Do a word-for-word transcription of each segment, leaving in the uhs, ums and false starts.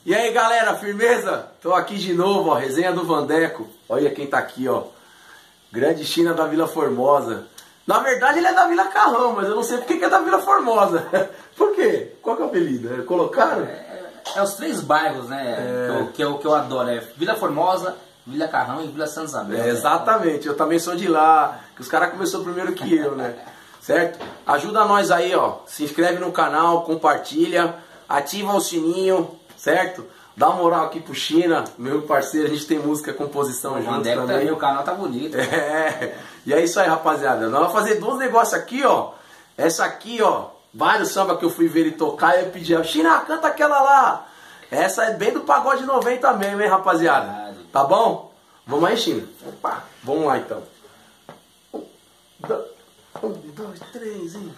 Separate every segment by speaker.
Speaker 1: E aí galera, firmeza? Tô aqui de novo, ó, resenha do Vandeco. Olha quem tá aqui, ó. Grande China da Vila Formosa. Na verdade ele é da Vila Carrão, mas eu não sei porque que é da Vila Formosa. Por quê? Qual que é o apelido? Colocaram?
Speaker 2: É, é os três bairros, né? É... Que, eu, que eu adoro. É Vila Formosa, Vila Carrão e Vila Santa Isabel.
Speaker 1: É, exatamente, eu também sou de lá. Que os caras começaram primeiro que eu, né? Certo? Ajuda nós aí, ó. Se inscreve no canal, compartilha, ativa o sininho, certo? Dá uma moral aqui pro China, meu parceiro, a gente tem música, composição junto também. também.
Speaker 2: O canal tá bonito.
Speaker 1: É, e é isso aí, rapaziada. Nós vamos fazer dois negócios aqui, ó. Essa aqui, ó, vários samba que eu fui ver ele tocar e eu pedi, China, canta aquela lá. Essa é bem do pagode noventa mesmo, hein, rapaziada? Verdade. Tá bom? Vamos aí, China? Opa, vamos lá então. Um, dois, um, dois três e...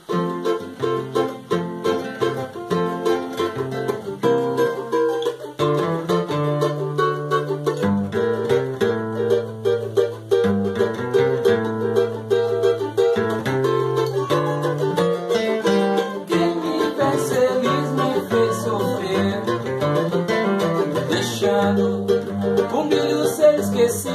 Speaker 3: Um brilho ser esquecido.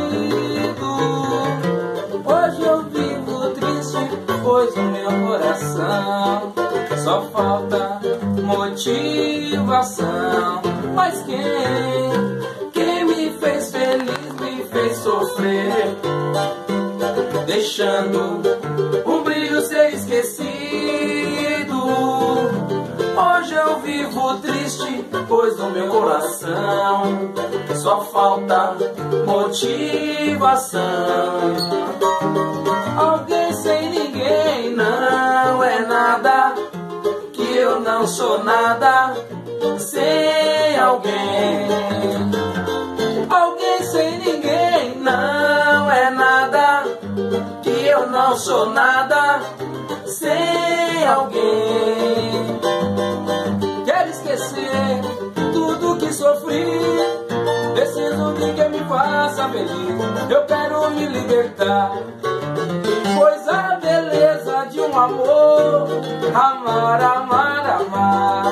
Speaker 3: Hoje eu vivo triste, pois o meu coração só falta motivação. Mas quem, quem me fez feliz me fez sofrer, deixando um brilho ser esquecido. Hoje eu vivo triste, pois no meu coração só falta motivação. Alguém sem ninguém não é nada, que eu não sou nada sem alguém. Alguém sem ninguém não é nada, que eu não sou nada sem alguém. Quero esquecer tudo que sofri, preciso de quem me faça feliz. Eu quero me libertar, pois a beleza de um amor, amar, amar, amar,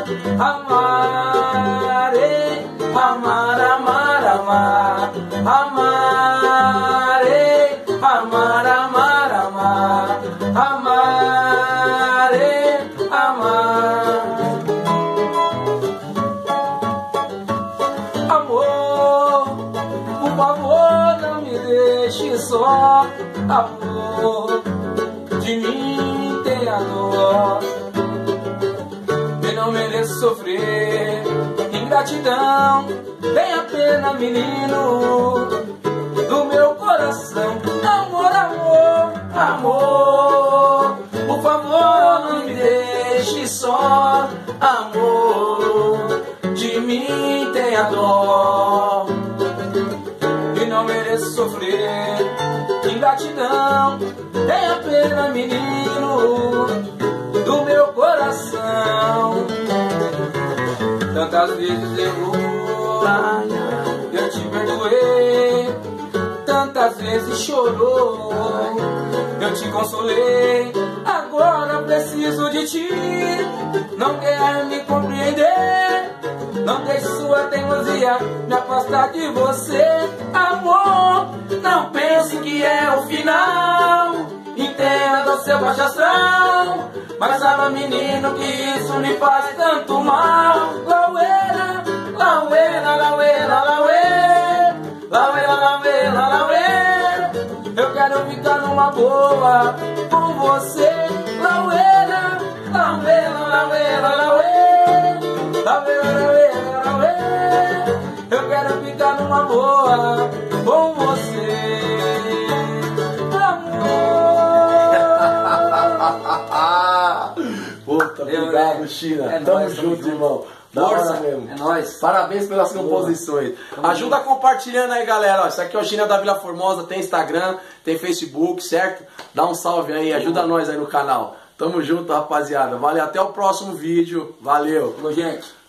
Speaker 3: amar, eh, amar, amar, amar, amar, eh, amar, amar, amar, amar, eh, amar. Por favor, não me deixe só, amor, de mim tenha dó. Eu não mereço sofrer ingratidão, tenha pena, menino, do meu coração. Amor, amor, amor, por favor, não me deixe só, amor, de mim tenha dó. Não mereço sofrer ingratidão, tenha pena, menino, do meu coração. Tantas vezes errou, eu te perdoei. Tantas vezes chorou, eu te consolei. Agora preciso de ti, não quer me compreender. Não deixe sua teimosia me afastar de você. Amor, não pense que é o final, entenda o seu baixo astral, mas saiba, menino, que isso me faz tanto mal. Laueira, laueira, laueira, laueira, laueira, laueira, laueira. Eu quero ficar numa boa com você. Laueira, laueira, laueira, laueira, laueira, laueira, laueira. Eu quero ficar numa boa com você, amor.
Speaker 1: Puta, obrigado, né? China. É tamo nóis, junto, irmão. Força mesmo.
Speaker 2: É nóis.
Speaker 1: Parabéns pelas Boa. composições. Tamo Ajuda junto. compartilhando aí, galera. Isso aqui é o China da Vila Formosa. Tem Instagram, tem Facebook, certo? Dá um salve aí, ajuda Boa. nós aí no canal. Tamo junto, rapaziada. Valeu, até o próximo vídeo. Valeu.
Speaker 2: Falou, gente.